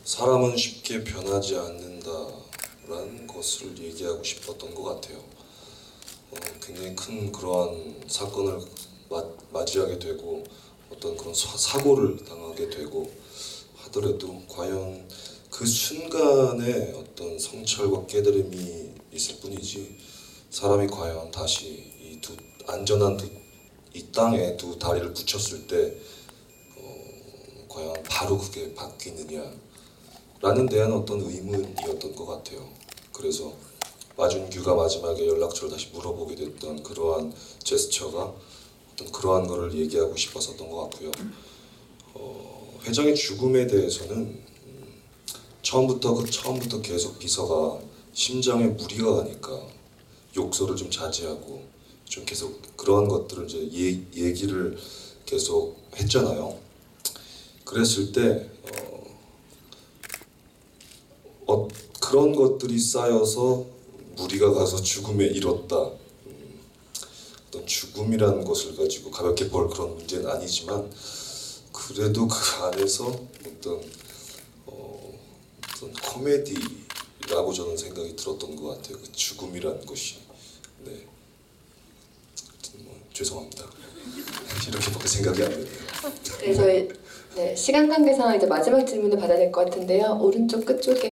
사람은 쉽게 변하지 않는다라는 것을 얘기하고 싶었던 것 같아요. 굉장히 큰 그러한 사건을 맞이하게 되고 어떤 그런 사고를 당하게 되고 하더라도 과연 그 순간에 어떤 성찰과 깨달음이 있을 뿐이지 사람이 과연 다시 이 안전한 이 땅에 두 다리를 붙였을 때 과연 바로 그게 바뀌느냐라는 데한 어떤 의문이었던 것 같아요. 그래서 마준규가 마지막에 연락처를 다시 물어보게 됐던 그러한 제스처가 어떤 그러한 거를 얘기하고 싶었었던 것 같고요. 회장의 죽음에 대해서는 처음부터 계속 비서가 심장에 무리가 가니까 욕설을 좀 자제하고 좀 계속 그러한 것들을 이제 얘기를 계속 했잖아요. 그랬을 때 그런 것들이 쌓여서 무리가 가서 죽음에 이뤘다. 어떤 죽음이라는 것을 가지고 가볍게 볼 그런 문제는 아니지만 그래도 그 안에서 어떤 코미디라고 저는 생각이 들었던 것 같아요. 그 죽음이라는 것이. 네. 죄송합니다. 이렇게밖에 생각이 안 드네요. 네, 저희 시간 관계상 이제 마지막 질문을 받아야 될 것 같은데요. 오른쪽 끝쪽에